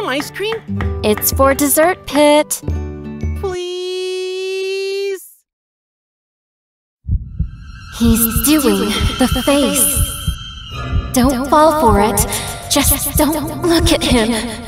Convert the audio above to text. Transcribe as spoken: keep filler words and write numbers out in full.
ice cream? It's for dessert, Pit. Please? He's doing the face. Don't fall for it. Just don't look at him.